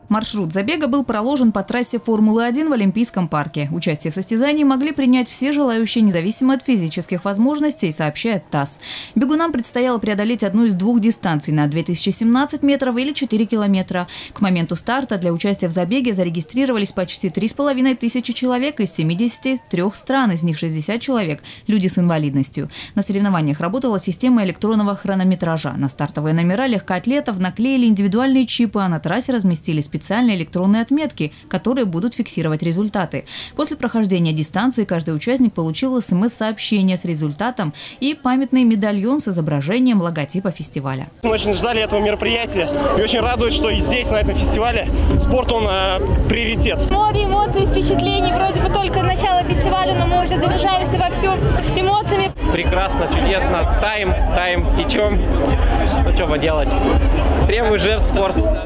Маршрут забега был проложен по трассе Формулы-1 в Олимпийском парке. Участие в состязании могли принять все желающие, независимо от физических возможностей, сообщает ТАСС. Бегунам предстояло преодолеть одну из двух дистанций на 2017 метров или 4 километра. К моменту старта для участия в забеге зарегистрировались почти 3500 человек из 73 стран, из них 60 человек – люди с инвалидностью. На соревнованиях работала система электронного хронометража. На стартовые номера легкоатлетов наклеили индивидуальные чипы, а на трассе разместили специальные электронные отметки, которые будут фиксировать результаты. После прохождения дистанции каждый участник получил СМС-сообщение с результатом и памятный медальон с изображением логотипа фестиваля. Мы очень ждали этого мероприятия и очень радует, что и здесь, на этом фестивале, спорт, он приоритет. Море эмоций, впечатлений. Вроде бы только начало фестиваля, но мы уже заряжаемся вовсю эмоциями. Прекрасно, чудесно. Тайм, течем. Ну что поделать. Требует жертв спорт.